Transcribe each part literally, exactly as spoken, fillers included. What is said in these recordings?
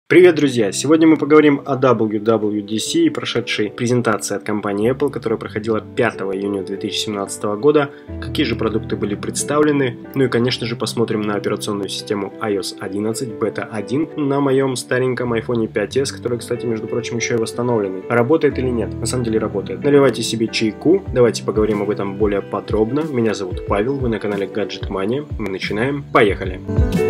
Привет, друзья! Сегодня мы поговорим о дабл ю дабл ю ди си и прошедшей презентации от компании Apple, которая проходила пятого июня две тысячи семнадцатого года, какие же продукты были представлены, ну и, конечно же, посмотрим на операционную систему ай о эс одиннадцать бета один на моем стареньком айфон пять эс, который, кстати, между прочим, еще и восстановленный. Работает или нет? На самом деле работает. Наливайте себе чайку, давайте поговорим об этом более подробно. Меня зовут Павел, вы на канале Gadget Mania. Мы начинаем. Поехали!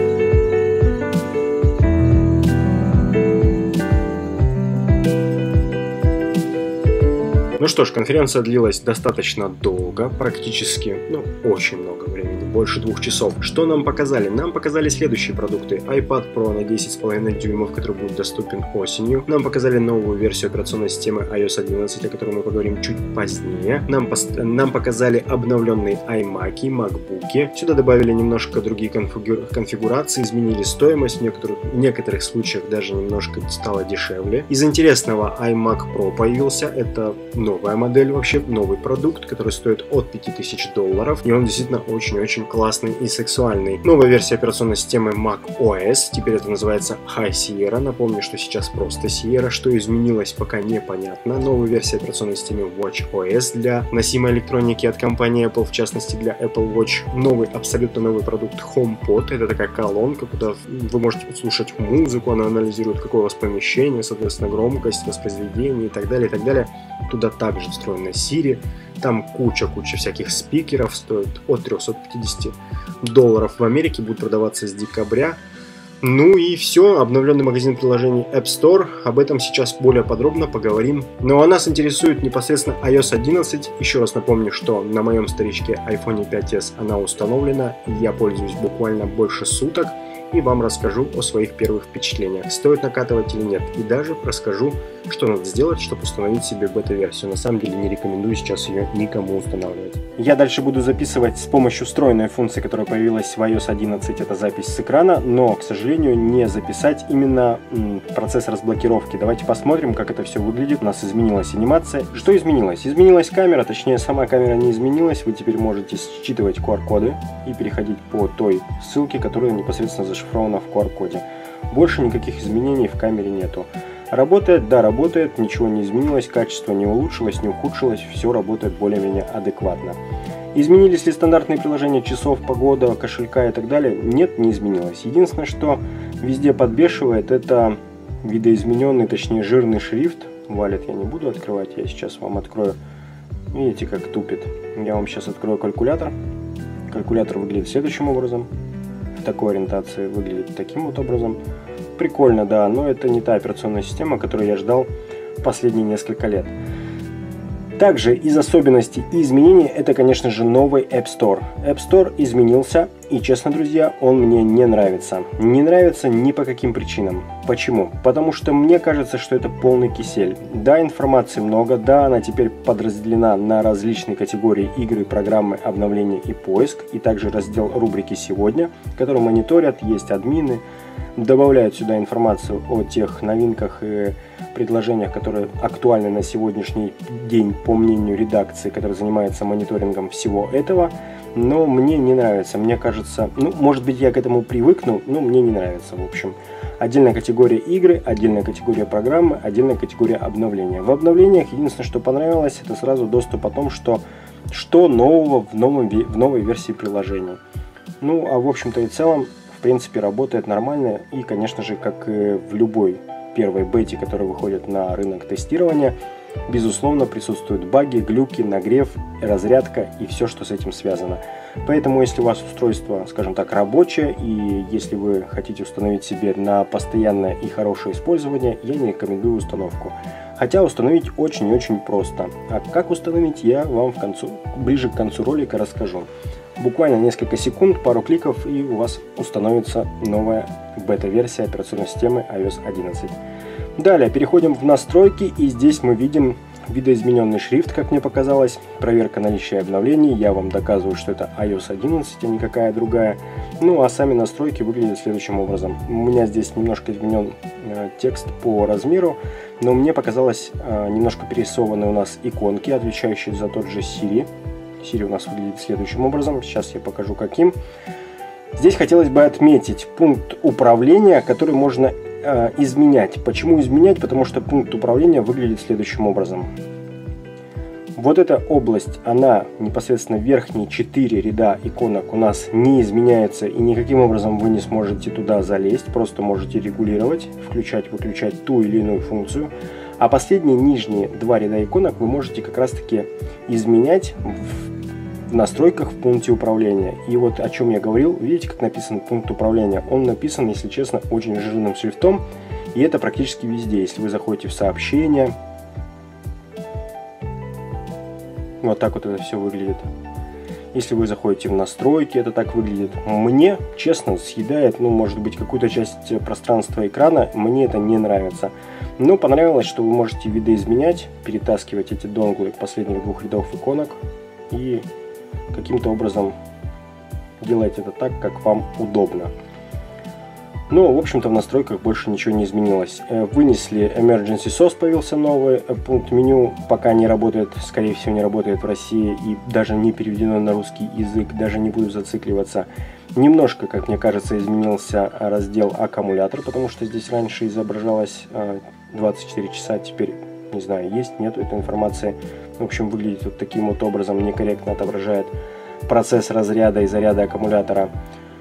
Ну что ж, конференция длилась достаточно долго, практически, ну, очень много времени, больше двух часов. Что нам показали? Нам показали следующие продукты. iPad Pro на десять с половиной дюймов, который будет доступен осенью. Нам показали новую версию операционной системы ай о эс одиннадцать, о которой мы поговорим чуть позднее. Нам, пост... нам показали обновленные iMac, MacBook. Сюда добавили немножко другие конфигур... конфигурации, изменили стоимость, в некоторых... в некоторых случаях даже немножко стало дешевле. Из интересного iMac Pro появился, это новая модель, вообще новый продукт, который стоит от пяти тысяч долларов, и он действительно очень-очень классный и сексуальный. Новая версия операционной системы macOS, теперь это называется High Sierra, напомню, что сейчас просто Sierra, что изменилось пока непонятно. Новая версия операционной системы watchOS для носимой электроники от компании Apple, в частности для Apple Watch. Новый, абсолютно новый продукт HomePod, это такая колонка, куда вы можете слушать музыку, она анализирует, какое у вас помещение, соответственно, громкость, воспроизведение и так далее, и так далее. Туда также встроена Siri, там куча-куча всяких спикеров, стоит от трёхсот пятидесяти долларов, в Америке будут продаваться с декабря. Ну и все, обновленный магазин приложений App Store, об этом сейчас более подробно поговорим. Ну а нас интересует непосредственно ай о эс одиннадцать, еще раз напомню, что на моем старичке айфон пять эс она установлена, я пользуюсь буквально больше суток. И вам расскажу о своих первых впечатлениях, стоит накатывать или нет, и даже расскажу, что надо сделать, чтобы установить себе бета-версию. На самом деле не рекомендую сейчас ее никому устанавливать. Я дальше буду записывать с помощью встроенной функции, которая появилась в ай о эс одиннадцать, это запись с экрана, но, к сожалению, не записать именно м, процесс разблокировки. Давайте посмотрим, как это все выглядит. У нас изменилась анимация. Что изменилось? Изменилась камера, точнее сама камера не изменилась, вы теперь можете считывать ку ар-коды и переходить по той ссылке, которая непосредственно зашифрована в ку ар-коде. Больше никаких изменений в камере нету. Работает? Да, работает, ничего не изменилось, качество не улучшилось, не ухудшилось, все работает более-менее адекватно. Изменились ли стандартные приложения часов, погода, кошелька и так далее? Нет, не изменилось. Единственное, что везде подбешивает, это видоизмененный, точнее жирный шрифт. Валет я не буду открывать, я сейчас вам открою. Видите, как тупит. Я вам сейчас открою калькулятор. Калькулятор выглядит следующим образом. В такой ориентации выглядит таким вот образом. Прикольно, да, но это не та операционная система, которую я ждал последние несколько лет. Также из особенностей и изменений это, конечно же, новый App Store. App Store изменился, и, честно, друзья, он мне не нравится. Не нравится ни по каким причинам. Почему? Потому что мне кажется, что это полный кисель. Да, информации много, да, она теперь подразделена на различные категории игры, программы, обновления и поиск, и также раздел рубрики «Сегодня», который мониторят, есть админы, добавляют сюда информацию о тех новинках и предложениях, которые актуальны на сегодняшний день, по мнению редакции, которая занимается мониторингом всего этого. Но мне не нравится, мне кажется, ну, может быть, я к этому привыкну, но мне не нравится, в общем. Отдельная категория игры, отдельная категория программы, отдельная категория обновления. В обновлениях единственное, что понравилось, это сразу доступ о том, что, что нового в, новом, в новой версии приложения. Ну, а в общем-то и целом, в принципе, работает нормально, и, конечно же, как и в любой первой бете, которая выходит на рынок тестирования, безусловно, присутствуют баги, глюки, нагрев, разрядка и все, что с этим связано. Поэтому, если у вас устройство, скажем так, рабочее, и если вы хотите установить себе на постоянное и хорошее использование, я не рекомендую установку. Хотя установить очень и очень просто. А как установить, я вам в концу, ближе к концу ролика расскажу. Буквально несколько секунд, пару кликов, и у вас установится новая бета-версия операционной системы ай о эс одиннадцать. Далее переходим в настройки, и здесь мы видим видоизмененный шрифт, как мне показалось, проверка наличия обновлений. Я вам доказываю, что это ай о эс одиннадцать, а никакая другая. Ну а сами настройки выглядят следующим образом. У меня здесь немножко изменен э, текст по размеру, но мне показалось э, немножко перерисованы у нас иконки, отвечающие за тот же Siri. Siri у нас выглядит следующим образом. Сейчас я покажу каким. Здесь хотелось бы отметить пункт управления, который можно э, изменять. Почему изменять? Потому что пункт управления выглядит следующим образом. Вот эта область, она непосредственно верхние четыре ряда иконок у нас не изменяется, и никаким образом вы не сможете туда залезть, просто можете регулировать, включать, выключать ту или иную функцию. А последние нижние два ряда иконок вы можете как раз таки изменять в настройках в пункте управления. И вот о чем я говорил, видите, как написан пункт управления. Он написан, если честно, очень жирным шрифтом, и это практически везде. Если вы заходите в сообщения, вот так вот это все выглядит. Если вы заходите в настройки, это так выглядит. Мне, честно, съедает, ну, может быть, какую-то часть пространства экрана. Мне это не нравится. Но понравилось, что вы можете видоизменять, перетаскивать эти донглы последних двух рядов иконок и каким-то образом делать это так, как вам удобно. Но, в общем-то, в настройках больше ничего не изменилось. Вынесли Emergency эс о эс, появился новый пункт меню, пока не работает, скорее всего, не работает в России и даже не переведено на русский язык, даже не буду зацикливаться. Немножко, как мне кажется, изменился раздел аккумулятор, потому что здесь раньше изображалось двадцать четыре часа, теперь, не знаю, есть, нет этой информации. В общем, выглядит вот таким вот образом, некорректно отображает процесс разряда и заряда аккумулятора.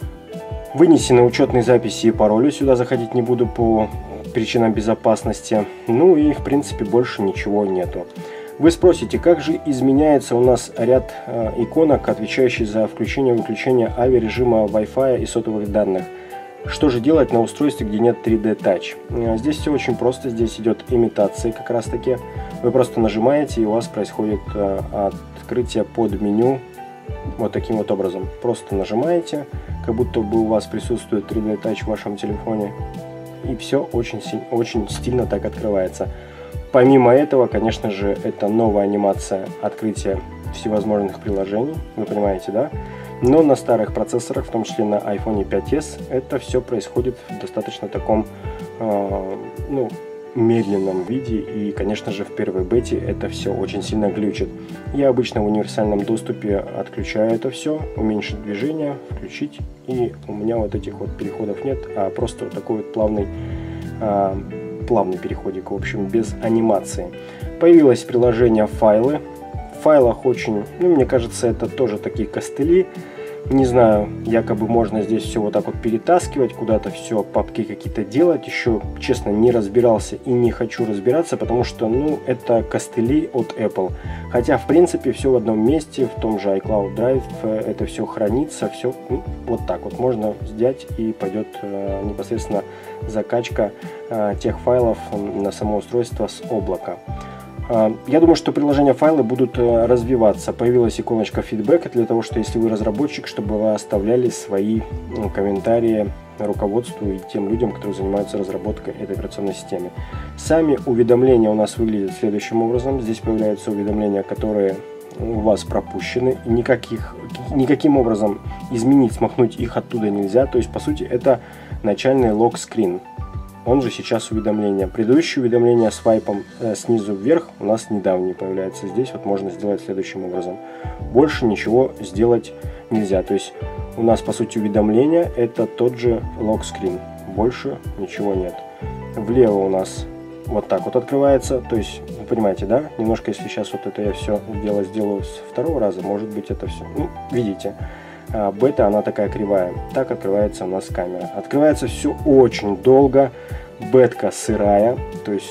Вынесены учетные записи и пароли, сюда заходить не буду по причинам безопасности. Ну и в принципе больше ничего нету. Вы спросите, как же изменяется у нас ряд э, иконок, отвечающий за включение и выключение авиарежима Wi-Fi и сотовых данных. Что же делать на устройстве, где нет три дэ Touch? Здесь все очень просто, здесь идет имитация как раз таки. Вы просто нажимаете, и у вас происходит э, открытие под меню вот таким вот образом. Просто нажимаете, как будто бы у вас присутствует три дэ Touch в вашем телефоне, и все очень, очень стильно так открывается. Помимо этого, конечно же, это новая анимация открытия всевозможных приложений, вы понимаете, да? Но на старых процессорах, в том числе на айфон пять эс, это все происходит в достаточно таком, э, ну, медленном виде, и, конечно же, в первой бете это все очень сильно глючит. Я обычно в универсальном доступе отключаю это все, уменьшить движение, включить, и у меня вот этих вот переходов нет, а просто вот такой вот плавный, э, плавный переходик, в общем, без анимации. Появилось приложение «Файлы». В файлах очень, ну, мне кажется, это тоже такие костыли. Не знаю, якобы можно здесь все вот так вот перетаскивать, куда-то все, папки какие-то делать. Еще, честно, не разбирался и не хочу разбираться, потому что, ну, это костыли от Apple. Хотя, в принципе, все в одном месте, в том же iCloud Drive, это все хранится, все, ну, вот так вот можно взять, и пойдет э, непосредственно закачка э, тех файлов на само устройство с облака. Я думаю, что приложения «Файлы» будут развиваться. Появилась иконочка фидбэка для того, что если вы разработчик, чтобы вы оставляли свои комментарии руководству и тем людям, которые занимаются разработкой этой операционной системы. Сами уведомления у нас выглядят следующим образом. Здесь появляются уведомления, которые у вас пропущены. Никаких, никаким образом изменить, смахнуть их оттуда нельзя. То есть, по сути, это начальный лог-скрин. Он же сейчас уведомления. Предыдущее уведомление свайпом э, снизу вверх у нас недавнее появляется. Здесь вот можно сделать следующим образом. Больше ничего сделать нельзя. То есть у нас по сути уведомление это тот же лог-скрин. Больше ничего нет. Влево у нас вот так вот открывается. То есть, вы понимаете, да? Немножко, если сейчас вот это я все дело сделаю с второго раза, может быть это все. Ну, видите. А бета, она такая кривая. Так открывается у нас камера. Открывается все очень долго. Бетка сырая. То есть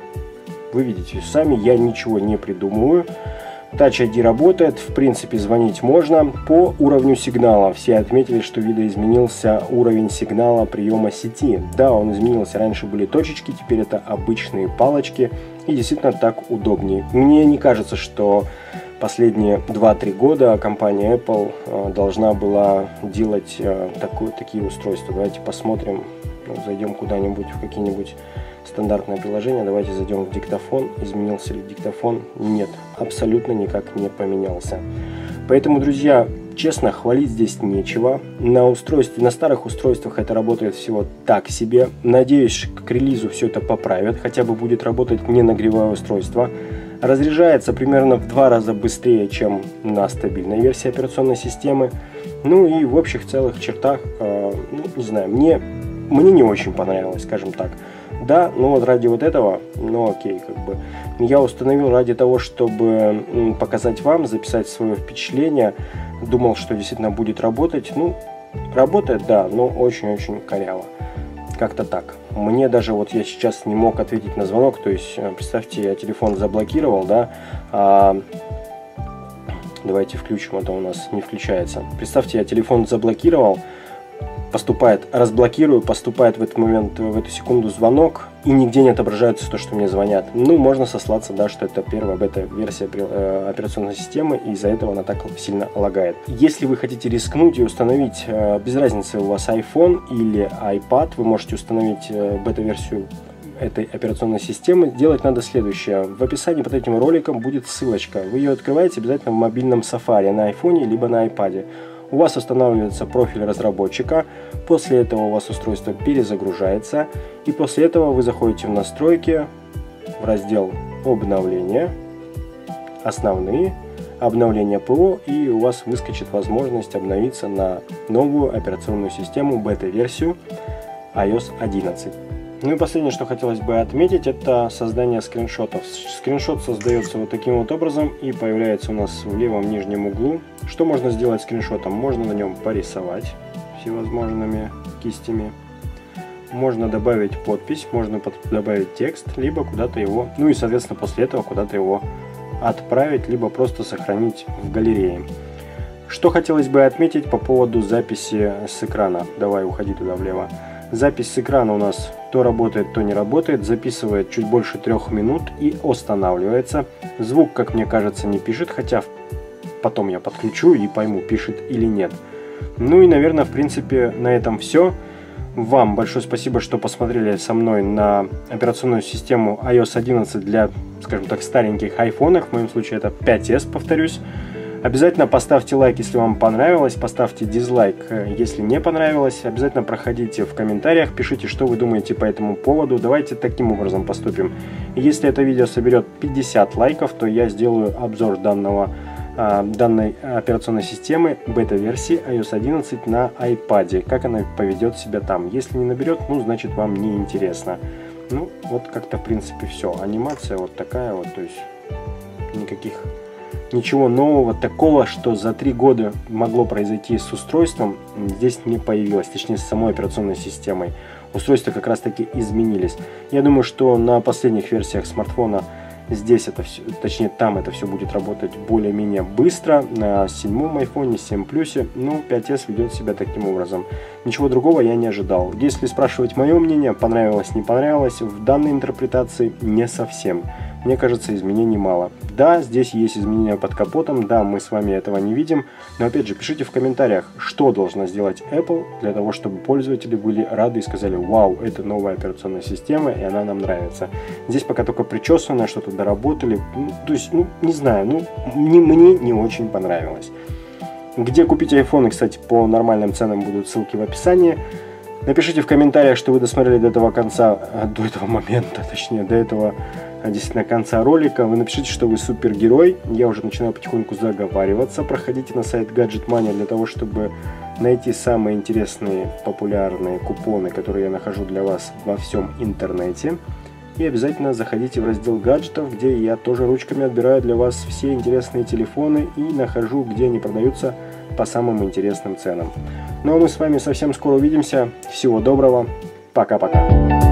вы видите сами, я ничего не придумываю. Touch ай ди работает. В принципе, звонить можно. По уровню сигнала. Все отметили, что видоизменился уровень сигнала приема сети. Да, он изменился. Раньше были точечки, теперь это обычные палочки. И действительно так удобнее. Мне не кажется, что последние два-три года компания Apple э, должна была делать э, такую, такие устройства. Давайте посмотрим, ну, зайдем куда-нибудь в какие-нибудь стандартные приложения. Давайте зайдем в диктофон. Изменился ли диктофон? Нет, абсолютно никак не поменялся. Поэтому, друзья, честно, хвалить здесь нечего. На устройстве, на старых устройствах это работает всего так себе. Надеюсь, к релизу все это поправят. Хотя бы будет работать не нагревая устройство. Разряжается примерно в два раза быстрее, чем на стабильной версии операционной системы. Ну и в общих целых чертах, э, ну, не знаю, мне мне не очень понравилось, скажем так. Да, ну вот ради вот этого, ну окей, как бы. Я установил ради того, чтобы показать вам, записать свое впечатление. Думал, что действительно будет работать. Ну, работает, да, но очень-очень коряво. Как-то так. Мне даже вот я сейчас не мог ответить на звонок. То есть, представьте, я телефон заблокировал, да. А... Давайте включим, это у нас не включается. Представьте, я телефон заблокировал. Поступает, разблокирую, поступает в этот момент, в эту секунду звонок, и нигде не отображается то, что мне звонят. Ну, можно сослаться, да, что это первая бета-версия э, операционной системы, и из-за этого она так сильно лагает. Если вы хотите рискнуть и установить, э, без разницы, у вас iPhone или iPad, вы можете установить э, бета-версию этой операционной системы. Делать надо следующее. В описании под этим роликом будет ссылочка. Вы ее открываете обязательно в мобильном Safari на iPhone либо на iPad. У вас устанавливается профиль разработчика, после этого у вас устройство перезагружается, и после этого вы заходите в настройки, в раздел обновления, основные, обновление ПО, и у вас выскочит возможность обновиться на новую операционную систему, бета-версию ай о эс одиннадцать. Ну и последнее, что хотелось бы отметить, это создание скриншотов. Скриншот создается вот таким вот образом и появляется у нас в левом нижнем углу. Что можно сделать скриншотом? Можно на нем порисовать всевозможными кистями. Можно добавить подпись, можно добавить текст, либо куда-то его, ну и соответственно после этого куда-то его отправить, либо просто сохранить в галерее. Что хотелось бы отметить по поводу записи с экрана. Давай, уходи туда влево. Запись с экрана у нас то работает, то не работает. Записывает чуть больше трех минут и останавливается. Звук, как мне кажется, не пишет, хотя потом я подключу и пойму, пишет или нет. Ну и, наверное, в принципе, на этом все. Вам большое спасибо, что посмотрели со мной на операционную систему ай о эс одиннадцать для, скажем так, стареньких айфонов. В моем случае это пять эс, повторюсь. Обязательно поставьте лайк, если вам понравилось, поставьте дизлайк, если не понравилось. Обязательно проходите в комментариях, пишите, что вы думаете по этому поводу. Давайте таким образом поступим. Если это видео соберет пятьдесят лайков, то я сделаю обзор данного, данной операционной системы бета-версии ай о эс одиннадцать на iPad. Как она поведет себя там. Если не наберет, ну, значит, вам не интересно. Ну, вот как-то, в принципе, все. Анимация вот такая вот, то есть никаких... Ничего нового такого, что за три года могло произойти с устройством, здесь не появилось, точнее с самой операционной системой. Устройства как раз таки изменились. Я думаю, что на последних версиях смартфона здесь это все, точнее там это все будет работать более-менее быстро. На седьмом айфоне, семь плюсе, ну пять эс ведет себя таким образом. Ничего другого я не ожидал. Если спрашивать мое мнение, понравилось, не понравилось, в данной интерпретации не совсем. Мне кажется, изменений мало. Да, здесь есть изменения под капотом, да, мы с вами этого не видим, но опять же, пишите в комментариях, что должна сделать Apple для того, чтобы пользователи были рады и сказали: вау, это новая операционная система, и она нам нравится. Здесь пока только причесанное, что-то доработали, ну, то есть, ну, не знаю, ну, не, мне не очень понравилось. Где купить айфоны, кстати, по нормальным ценам будут ссылки в описании. Напишите в комментариях, что вы досмотрели до этого конца, до этого момента, точнее, до этого действительно конца ролика. Вы напишите, что вы супергерой. Я уже начинаю потихоньку заговариваться. Проходите на сайт Gadget Mania для того, чтобы найти самые интересные, популярные купоны, которые я нахожу для вас во всем интернете. И обязательно заходите в раздел гаджетов, где я тоже ручками отбираю для вас все интересные телефоны и нахожу, где они продаются по самым интересным ценам. Ну а мы с вами совсем скоро увидимся. Всего доброго. Пока-пока.